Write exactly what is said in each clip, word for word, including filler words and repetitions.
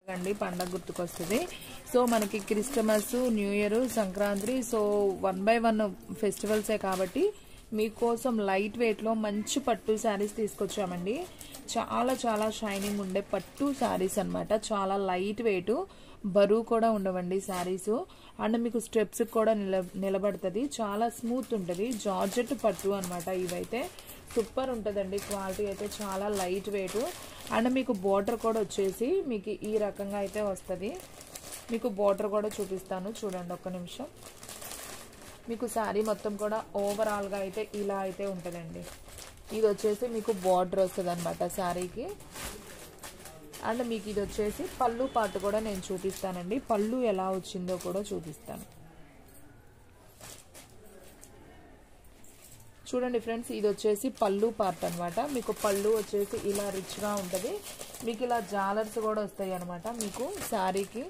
అండి పండగ గుర్తుకొస్తుంది. సో మనకి Christmas, new year, Sankranti, so one by one ఫెస్టివల్సే కాబట్టి మీకోసం లైట్ వెయిట్ లో మంచి పట్టు శారీస్ తీసుకొచ్చామండి. చాలా చాలా షైనింగ్ ఉండే పట్టు శారీస్ అన్నమాట. చాలా లైట్ వెయిట్, బరువు కూడా ఉండవండి శారీస్. అండ్ మీకు స్టెప్స్ కూడా నిల నిలబడుతుంది చాలా స్మూత్ ఉంటుంది. జార్జెట్ పట్టు అన్నమాట. ఇవైతే సూపర్ ఉంటుందండి. క్వాలిటీ అయితే చాలా లైట్ వెయిట్. అండ్ మీకు బోర్డర్ కూడా వచ్చేసి మీకు ఈ రకంగా అయితే వస్తుంది. మీకు బోర్డర్ కూడా చూపిస్తాను చూడండి ఒక్క నిమిషం. మీకు శారీ మొత్తం కూడా ఓవరాల్గా అయితే ఇలా అయితే ఉంటుందండి. ఇది వచ్చేసి మీకు బోర్డర్ వస్తుంది అనమాట శారీకి. అండ్ మీకు ఇది వచ్చేసి పళ్ళు పాటు కూడా నేను చూపిస్తానండి. పళ్ళు ఎలా వచ్చిందో కూడా చూపిస్తాను. చూడండి ఫ్రెండ్స్, ఇది వచ్చేసి పళ్ళు పార్ట్ అనమాట. మీకు పళ్ళు వచ్చేసి ఇలా రిచ్గా ఉంటుంది. మీకు ఇలా జాలర్స్ కూడా వస్తాయి అనమాట. మీకు శారీకి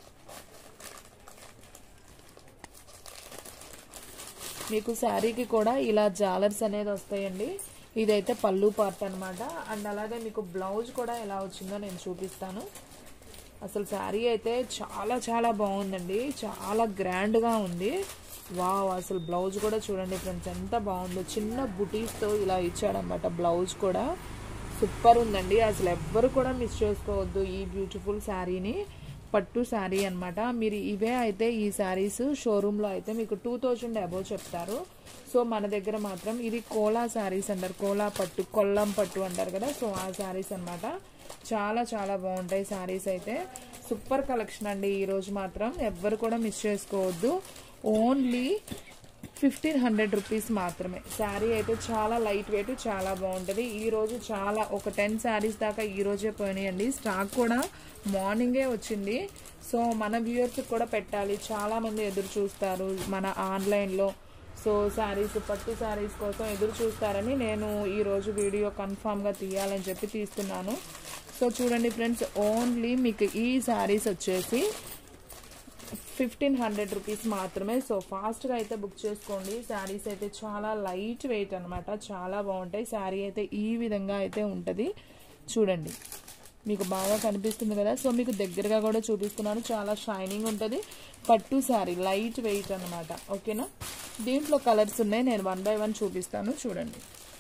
మీకు శారీకి కూడా ఇలా జాలర్స్ అనేది వస్తాయండి. ఇదైతే పళ్ళు పార్ట్ అనమాట. అండ్ అలాగే మీకు బ్లౌజ్ కూడా ఎలా వచ్చిందో నేను చూపిస్తాను. అసలు శారీ అయితే చాలా చాలా బాగుందండి. చాలా గ్రాండ్గా ఉంది. వావ్, అసలు బ్లౌజ్ కూడా చూడండి ఫ్రెండ్స్ ఎంత బాగుందో. చిన్న బుటీస్తో ఇలా ఇచ్చాడనమాట. బ్లౌజ్ కూడా సూపర్ ఉందండి. అసలు ఎవ్వరు కూడా మిస్ చేసుకోవద్దు ఈ బ్యూటిఫుల్ శారీని. పట్టు శారీ అనమాట. మీరు ఇవే అయితే ఈ శారీస్ షోరూంలో అయితే మీకు టూ థౌజండ్ అబోవ్ చెప్తారు. సో మన దగ్గర మాత్రం ఇది కోలా శారీస్ అంటారు. కోలా పట్టు, కొల్లం పట్టు అంటారు కదా. సో ఆ శారీస్ అనమాట. చాలా చాలా బాగుంటాయి శారీస్ అయితే. సూపర్ కలెక్షన్ అండి ఈరోజు మాత్రం. ఎవ్వరు కూడా మిస్ చేసుకోవద్దు. ఓన్లీ ఫిఫ్టీన్ హండ్రెడ్ రూపీస్ మాత్రమే. శారీ అయితే చాలా లైట్ వెయిట్, చాలా బాగుంటుంది. ఈరోజు చాలా ఒక టెన్ శారీస్ దాకా ఈరోజే పోయినాయండి. స్టాక్ కూడా మార్నింగే వచ్చింది. సో మన వ్యూయర్స్కి కూడా పెట్టాలి. చాలామంది ఎదురు చూస్తారు మన ఆన్లైన్లో. సో శారీస్, పట్టు శారీస్ కోసం ఎదురు చూస్తారని నేను ఈరోజు వీడియో కన్ఫామ్గా తీయాలని చెప్పి తీస్తున్నాను. సో చూడండి ఫ్రెండ్స్, ఓన్లీ మీకు ఈ శారీస్ వచ్చేసి ఫిఫ్టీన్ హండ్రెడ్ రూపీస్ మాత్రమే. సో ఫాస్ట్గా అయితే బుక్ చేసుకోండి. శారీస్ అయితే చాలా లైట్ వెయిట్ అనమాట. చాలా బాగుంటాయి. శారీ అయితే ఈ విధంగా అయితే ఉంటుంది. చూడండి మీకు బాగా కనిపిస్తుంది కదా. సో మీకు దగ్గరగా కూడా చూపిస్తున్నాను. చాలా షైనింగ్ ఉంటుంది. పట్టు శారీ లైట్ వెయిట్ అనమాట. ఓకేనా. దీంట్లో కలర్స్ ఉన్నాయి. నేను వన్ బై వన్ చూపిస్తాను చూడండి.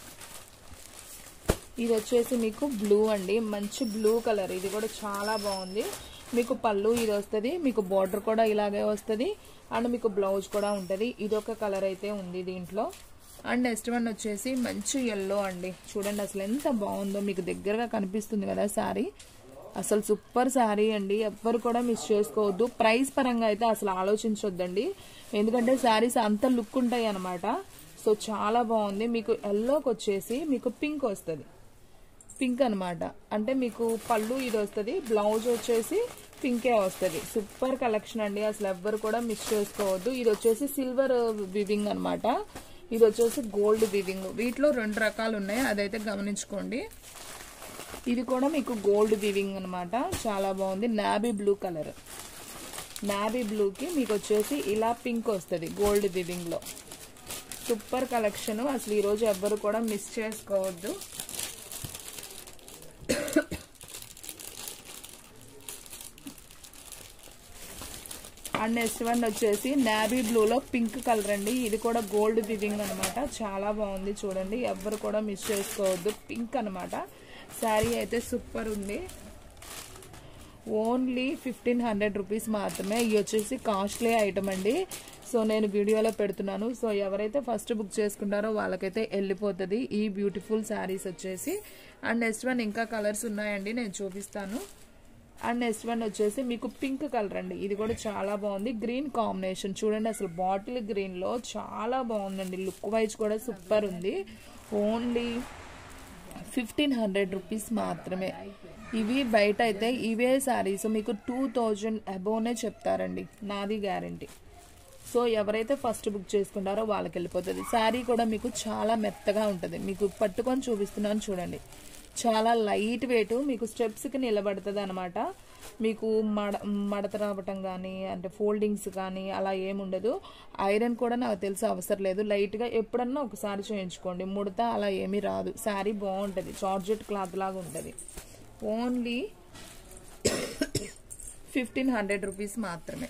ఇది వచ్చేసి మీకు బ్లూ అండి. మంచి బ్లూ కలర్. ఇది కూడా చాలా బాగుంది. మీకు పళ్ళు ఇది వస్తుంది. మీకు బార్డర్ కూడా ఇలాగే వస్తుంది. అండ్ మీకు బ్లౌజ్ కూడా ఉంటుంది. ఇది ఒక కలర్ అయితే ఉంది దీంట్లో. అండ్ నెక్స్ట్ వన్ వచ్చేసి మంచి ఎల్లో అండి. చూడండి అసలు ఎంత బాగుందో. మీకు దగ్గరగా కనిపిస్తుంది కదా శారీ. అసలు సూపర్ శారీ అండి. ఎవ్వరు కూడా మిస్ చేసుకోవద్దు. ప్రైస్ పరంగా అయితే అసలు ఆలోచించొద్దండి. ఎందుకంటే శారీస్ అంత లుక్ ఉంటాయి అనమాట. సో చాలా బాగుంది. మీకు ఎల్లోకి వచ్చేసి మీకు పింక్ వస్తుంది. పింక్ అనమాట. అంటే మీకు పళ్ళు ఇది వస్తుంది. బ్లౌజ్ వచ్చేసి పింకే వస్తుంది. సూపర్ కలెక్షన్ అండి. అసలు ఎవ్వరు కూడా మిస్ చేసుకోవద్దు. ఇది వచ్చేసి సిల్వర్ వివింగ్ అనమాట. ఇది వచ్చేసి గోల్డ్ వివింగ్. వీటిలో రెండు రకాలు ఉన్నాయి, అదైతే గమనించుకోండి. ఇది కూడా మీకు గోల్డ్ వివింగ్ అనమాట. చాలా బాగుంది. Navy blue colour. నావీ బ్లూకి మీకు వచ్చేసి ఇలా పింక్ వస్తుంది గోల్డ్ వివింగ్ లో. Super collection. అసలు ఈరోజు ఎవ్వరు కూడా మిస్ చేసుకోవద్దు. అండ్ నెక్స్ట్ వన్ వచ్చేసి నావీ బ్లూలో పింక్ కలర్ అండి. ఇది కూడా గోల్డ్ వివింగ్ అనమాట. చాలా బాగుంది చూడండి. ఎవ్వరు కూడా మిస్ చేసుకోవద్దు. పింక్ అనమాట. శారీ అయితే సూపర్ ఉంది. ఓన్లీ ఫిఫ్టీన్ హండ్రెడ్ రూపీస్ మాత్రమే. ఇవి వచ్చేసి కాస్ట్లీ ఐటమ్ అండి. సో నేను వీడియోలో పెడుతున్నాను. సో ఎవరైతే ఫస్ట్ బుక్ చేసుకుంటారో వాళ్ళకైతే వెళ్ళిపోతుంది ఈ బ్యూటిఫుల్ శారీస్ వచ్చేసి. అండ్ నెక్స్ట్ వన్ ఇంకా కలర్స్ ఉన్నాయండి, నేను చూపిస్తాను. అండ్ నెక్స్ట్ వన్ వచ్చేసి మీకు పింక్ కలర్ అండి. ఇది కూడా చాలా బాగుంది. గ్రీన్ కాంబినేషన్ చూడండి. అసలు బాటిల్ గ్రీన్ లో చాలా బాగుందండి. లుక్ వైజ్ కూడా సూపర్ ఉంది. ఓన్లీ ఫిఫ్టీన్ హండ్రెడ్ రూపీస్ మాత్రమే. ఇవి బయట అయితే ఇవే శారీస్ మీకు టూ థౌజండ్ అబోవ్నే చెప్తారండి. నాది గ్యారంటీ. సో ఎవరైతే ఫస్ట్ బుక్ చేసుకుంటారో వాళ్ళకి వెళ్ళిపోతుంది. శారీ కూడా మీకు చాలా మెత్తగా ఉంటుంది. మీకు పట్టుకొని చూపిస్తున్నాను చూడండి. చాలా లైట్ వెయిట్. మీకు స్టెప్స్కి నిలబడుతుంది అనమాట. మీకు మడ మడత రావటం కానీ అంటే ఫోల్డింగ్స్ కానీ అలా ఏముండదు. ఐరన్ కూడా నాకు తెలిసి అవసరం లేదు. లైట్గా ఎప్పుడన్నా ఒకసారి చేయించుకోండి. ముడత అలా ఏమీ రాదు. శారీ బాగుంటుంది. జార్జెట్ క్లాత్ లాగా ఉంటుంది. ఓన్లీ ఫిఫ్టీన్ హండ్రెడ్ రూపీస్ మాత్రమే.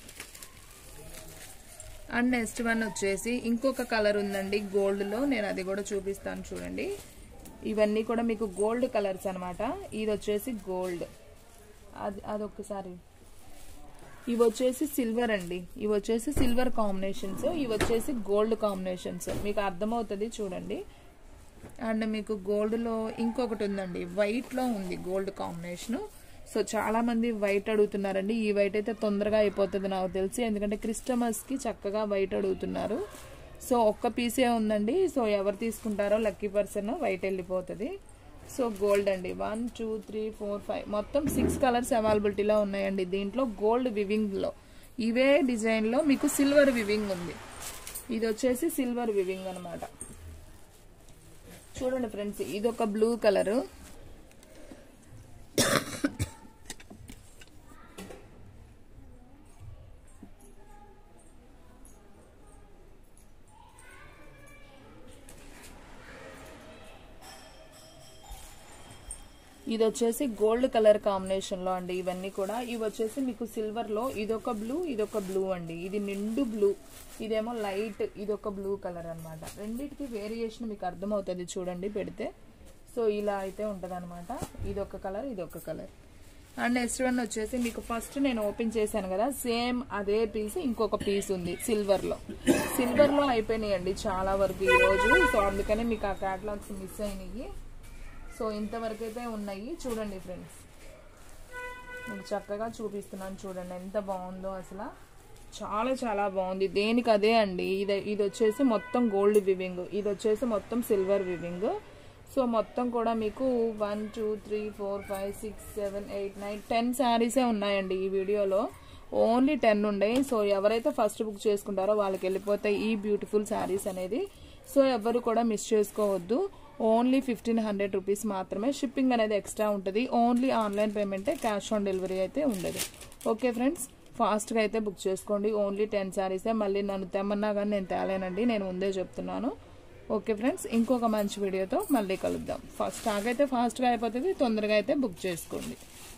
అండ్ నెక్స్ట్ వన్ వచ్చేసి ఇంకొక కలర్ ఉందండి గోల్డ్లో, నేను అది కూడా చూపిస్తాను చూడండి. ఇవన్నీ కూడా మీకు గోల్డ్ కలర్స్ అనమాట. ఇది వచ్చేసి గోల్డ్, అది అదొకసారి. ఇవి వచ్చేసి సిల్వర్ అండి, ఇవి వచ్చేసి సిల్వర్ కాంబినేషన్స్, ఇవి వచ్చేసి గోల్డ్ కాంబినేషన్స్. మీకు అర్థమవుతుంది చూడండి. అండ్ మీకు గోల్డ్లో ఇంకొకటి ఉందండి, వైట్లో ఉంది గోల్డ్ కాంబినేషను. సో చాలా మంది వైట్ అడుగుతున్నారండి. ఈ వైట్ అయితే తొందరగా అయిపోతుంది నాకు తెలిసి, ఎందుకంటే క్రిస్టమస్కి చక్కగా వైట్ అడుగుతున్నారు. సో ఒక్క పీసే ఉందండి. సో ఎవరు తీసుకుంటారో లక్కీ పర్సన్ వైట్ వెళ్ళిపోతుంది. సో గోల్డ్ అండి, one two three four five మొత్తం సిక్స్ కలర్స్ అవైలబిలిటీలో ఉన్నాయండి. దీంట్లో గోల్డ్ వివింగ్లో ఇవే డిజైన్లో మీకు సిల్వర్ వివింగ్ ఉంది. ఇది వచ్చేసి సిల్వర్ వివింగ్ అనమాట. చూడండి ఫ్రెండ్స్, ఇది ఒక బ్లూ కలరు, ఇది వచ్చేసి గోల్డ్ కలర్ కాంబినేషన్ లో అండి. ఇవన్నీ కూడా ఇవి వచ్చేసి మీకు సిల్వర్ లో, ఇదొక బ్లూ ఇదొక బ్లూ అండి. ఇది నిండు బ్లూ, ఇదేమో లైట్, ఇదొక బ్లూ కలర్ అనమాట. రెండింటికి వేరియేషన్ మీకు అర్థమవుతుంది చూడండి పెడితే. సో ఇలా అయితే ఉంటది అనమాట. ఇదొక కలర్ ఇదొక కలర్. అండ్ నెక్స్ట్ వన్ వచ్చేసి మీకు ఫస్ట్ నేను ఓపెన్ చేశాను కదా, సేమ్ అదే పీస్ ఇంకొక పీస్ ఉంది సిల్వర్ లో. సిల్వర్ లో అయిపోయినాయి అండి చాలా వరకు ఈ రోజు. సో అందుకనే మీకు ఆ క్యాటలాగ్స్ మిస్ అయినాయి. సో ఇంతవరకు అయితే ఉన్నాయి చూడండి ఫ్రెండ్స్. మీకు చక్కగా చూపిస్తున్నాను చూడండి ఎంత బాగుందో అసలు. చాలా చాలా బాగుంది, దేనికి అదే అండి. ఇది ఇది వచ్చేసి మొత్తం గోల్డ్ వివింగ్, ఇది వచ్చేసి మొత్తం సిల్వర్ వివింగ్. సో మొత్తం కూడా మీకు one two three four five six seven eight nine ten శారీసే ఉన్నాయండి ఈ వీడియోలో. ఓన్లీ టెన్ ఉన్నాయి. సో ఎవరైతే ఫస్ట్ బుక్ చేసుకుంటారో వాళ్ళకి వెళ్ళిపోతాయి ఈ బ్యూటిఫుల్ శారీస్ అనేది. సో ఎవరు కూడా మిస్ చేసుకోవద్దు. ఓన్లీ ఫిఫ్టీన్ హండ్రెడ్ రూపీస్ మాత్రమే. షిప్పింగ్ అనేది ఎక్స్ట్రా ఉంటుంది. ఓన్లీ ఆన్లైన్ పేమెంటే, క్యాష్ ఆన్ డెలివరీ అయితే ఉండదు. ఓకే ఫ్రెండ్స్, ఫాస్ట్గా అయితే బుక్ చేసుకోండి. ఓన్లీ టెన్ శారీసే. మళ్ళీ నన్ను తెమ్మన్నా కానీ నేను తేలేనండి, నేను ముందే చెప్తున్నాను. ఓకే ఫ్రెండ్స్, ఇంకొక మంచి వీడియోతో మళ్ళీ కలుద్దాం. ఫస్ట్ స్టాక్ అయితే ఫాస్ట్గా అయిపోతుంది, తొందరగా అయితే బుక్ చేసుకోండి.